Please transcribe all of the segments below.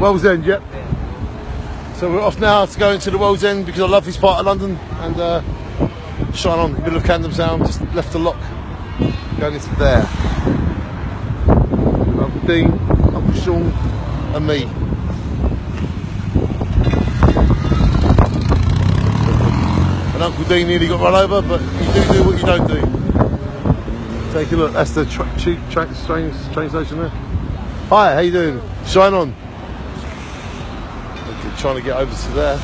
World's End, yep. So we're off now to go into the World's End because I love this part of London, and shine on, middle of Camden I, just left the lock, going into there. Uncle Dean, Uncle Sean and me. And Uncle Dean nearly got run over, but you do what you don't do. Take a look, that's the train station there. Hi, how you doing? Shine on. Okay, trying to get over to there.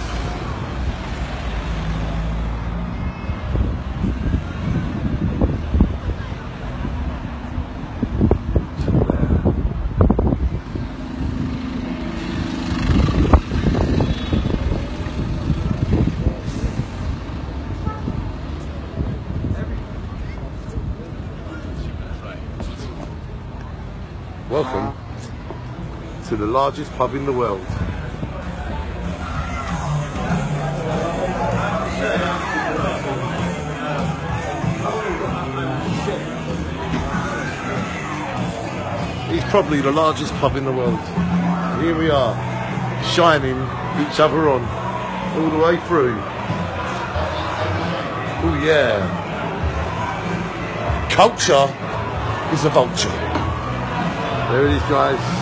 Welcome to the largest pub in the world. It's probably the largest pub in the world. Here we are, shining each other on all the way through. Oh yeah. Culture is a vulture. There it is, guys.